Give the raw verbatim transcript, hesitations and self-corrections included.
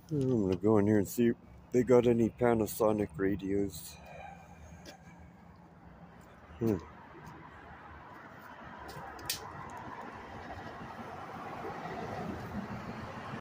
I'm gonna go in here and see if they got any Panasonic radios. Hmm.